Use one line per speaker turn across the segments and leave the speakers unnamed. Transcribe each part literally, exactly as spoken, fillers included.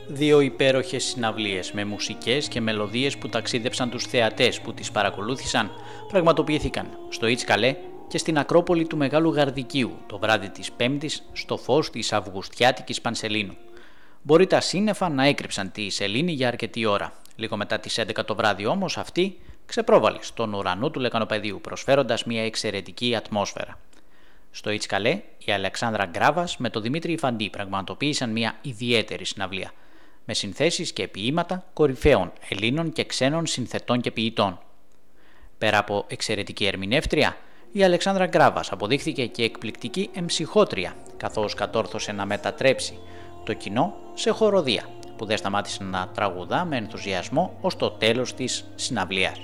Δύο υπέροχες συναυλίες με μουσικές και μελωδίες που ταξίδεψαν τους θεατές που τις παρακολούθησαν πραγματοποιήθηκαν στο Ιτς-Καλέ και στην Ακρόπολη του Μεγάλου Γαρδικίου το βράδυ της Πέμπτης στο φως της Αυγουστιάτικης Πανσελίνου. Μπορεί τα σύννεφα να έκρυψαν τη σελήνη για αρκετή ώρα. Λίγο μετά τις έντεκα το βράδυ όμως αυτή ξεπρόβαλε στον ουρανό του Λεκανοπεδίου προσφέροντας μια εξαιρετική ατμόσφαιρα. Στο Ιτς-Καλέ η Αλεξάνδρα Γκράβας με τον Δημήτρη Ιφαντή πραγματοποίησαν μια ιδιαίτερη συναυλία με συνθέσεις και ποίηματα κορυφαίων Ελλήνων και ξένων συνθετών και ποιητών. Πέρα από εξαιρετική ερμηνεύτρια, η Αλεξάνδρα Γκράβας αποδείχθηκε και εκπληκτική εμψυχότρια, καθώς κατόρθωσε να μετατρέψει το κοινό σε χοροδία, που δεν σταμάτησε να τραγουδά με ενθουσιασμό ως το τέλος της συναυλίας.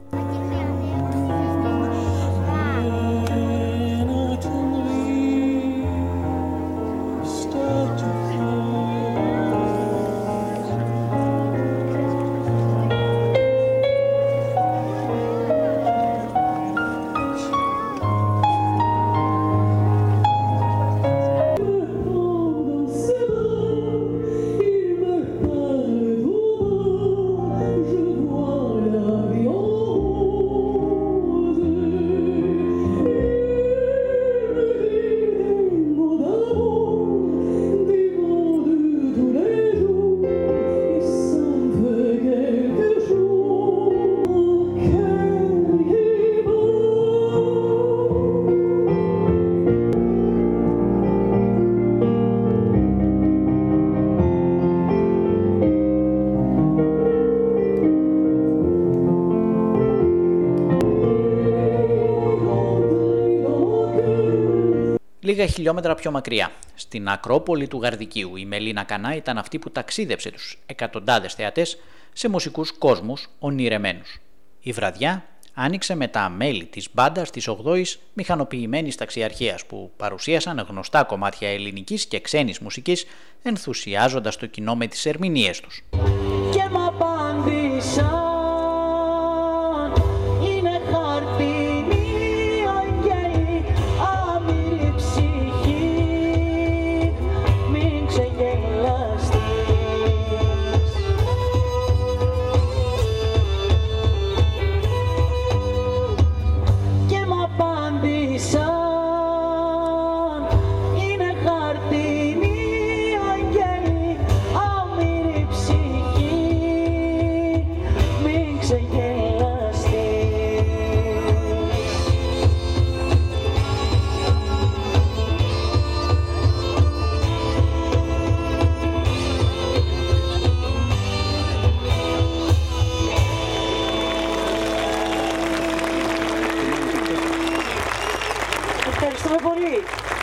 Λίγα χιλιόμετρα πιο μακριά, στην Ακρόπολη του Γαρδικίου, η Μελίνα Κανά ήταν αυτή που ταξίδεψε τους εκατοντάδες θεατές σε μουσικούς κόσμους ονειρεμένους. Η βραδιά άνοιξε με τα μέλη της μπάντας της ογδόης μηχανοποιημένης ταξιαρχίας που παρουσίασαν γνωστά κομμάτια ελληνικής και ξένης μουσικής, ενθουσιάζοντας το κοινό με τις ερμηνείες τους.
Και μ' απάντησα. Ευχαριστούμε πολύ.